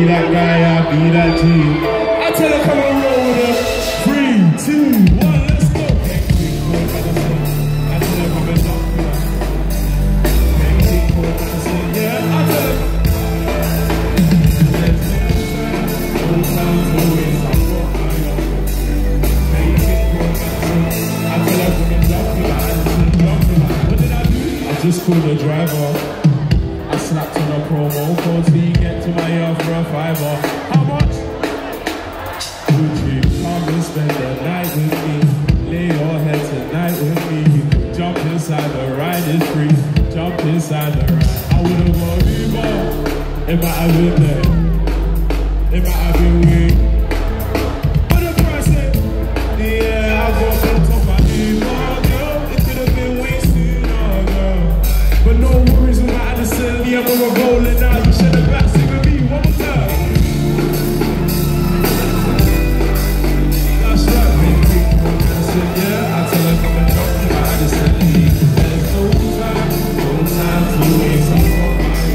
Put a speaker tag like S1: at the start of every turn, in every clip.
S1: be that guy, I be that G. I tell her come and roll with her. 3, 2, 1, let's go. I tell her come and knock me out. Yeah, I tell her. I just called the driver. I slapped on a promo code so you get to my yard for a $5. How much? Would you come and spend the night with me? Lay your head tonight with me. Jump inside the ride, it's free. Jump inside the ride. I would've gone Uber. It might have been there. It might have been weird. But the price said, yeah, I got on top of Uber, girl. It could have been way sooner, girl. But no worries when I had to send me, I'm rolling out. You should have back, sing with me one more time. That's right, baby. I said, yeah, I tell her come and drop me. I had to send me. There's no time to waste. I tell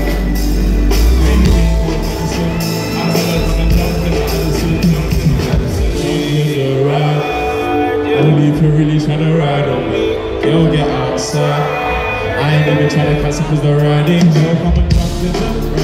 S1: her come and drop me. I had to send me. I don't even really tryna ride on me. Girl, get outside. I ain't even tryna cancel cause they're riding. Girl, come and drop it.